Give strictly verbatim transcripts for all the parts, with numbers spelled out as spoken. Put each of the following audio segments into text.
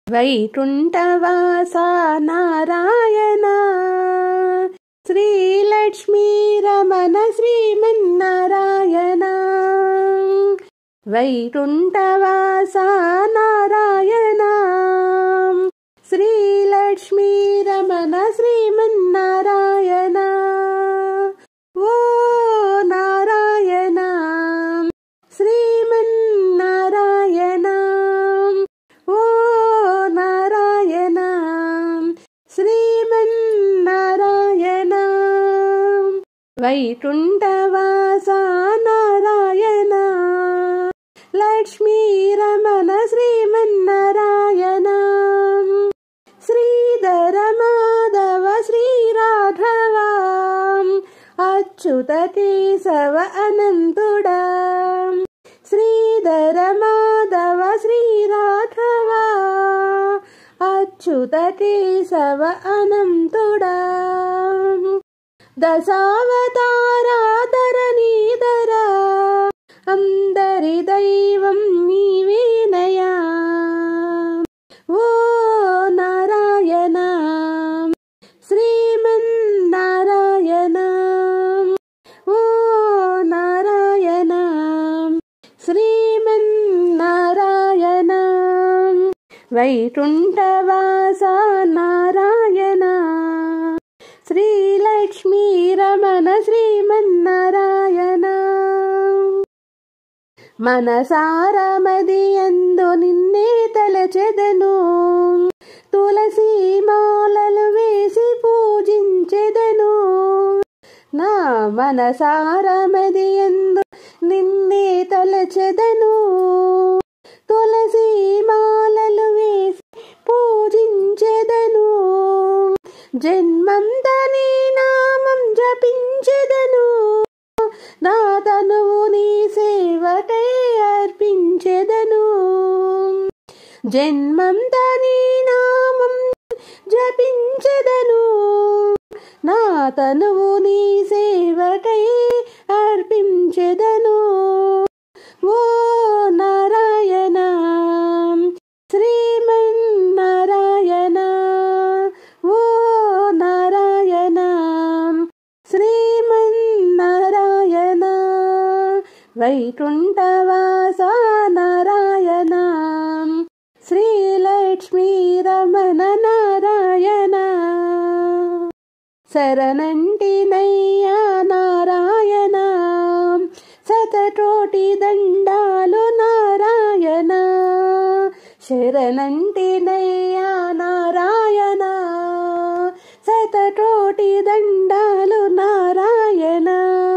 వైకుంఠవాసా నారాయణ శ్రీలక్ష్మీ రమణ శ్రీమన్నారాయణ వైకుంఠవాసా నారాయణ శ్రీలక్ష్మీ రమణ శ్రీమన్నారాయణ ఓ నారాయణ శ్రీమన్నారాయణ ఓ నారాయణ శ్రీమన్నారాయణ వైకుంఠవాసా నారాయణ లక్ష్మీ రమణ శ్రీమన్నారాయణ శ్రీధర మాధవ శ్రీరాఘవ అచ్యుత కేశవ అనంతుడా శ్రీధర మాధవ శ్రీరాఘవ అచ్యుత కేశవ అనంతుడా దశావతారాధరణీధర అందరి దైవం నీవేనయా ఓ నారాయణ శ్రీమన్నారాయణ ఓ నారాయణ శ్రీమన్నారాయణ వైకుంఠవాసా నారాయణ శ్రీలక్ష్మీ రమణ శ్రీమన్నారాయణ మనసారమదియందు నిన్నే తలచెదను తులసి మాలలు వేసి పూజించెదను నా మనసారమదియందు నిన్నే తలచెదను తులసి మాలలు వేసి పూజించెదను జన్మంతా నీ నామం జపించెదను నా తనువు నీ సేవకై అర్పించెదను జన్మంతా నీ నామం జపించెదను నా తనువు నీ సేవకై అర్పించెదను ఓ నారాయణ శ్రీమన్నారాయణ ఓ నారాయణ శ్రీమన్నారాయణ వైకుంఠవాసా నారాయణ శ్రీలక్ష్మీ రమణ నారాయణ శరణంటినయ్యా నారాయణ శతకోటి దండాలు నారాయణ శరణంటినయ్యా నారాయణ శతకోటి దండాలు నారాయణ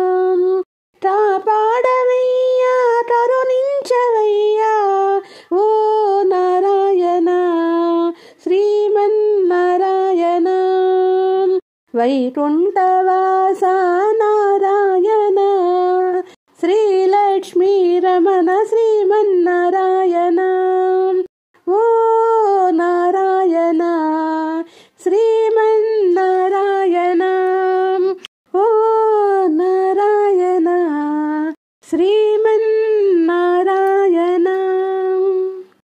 కాపాడవయ్యా కరుణించవయ్యా ఓ నారాయణ శ్రీమన్నారాయణ వైకుంఠవాసా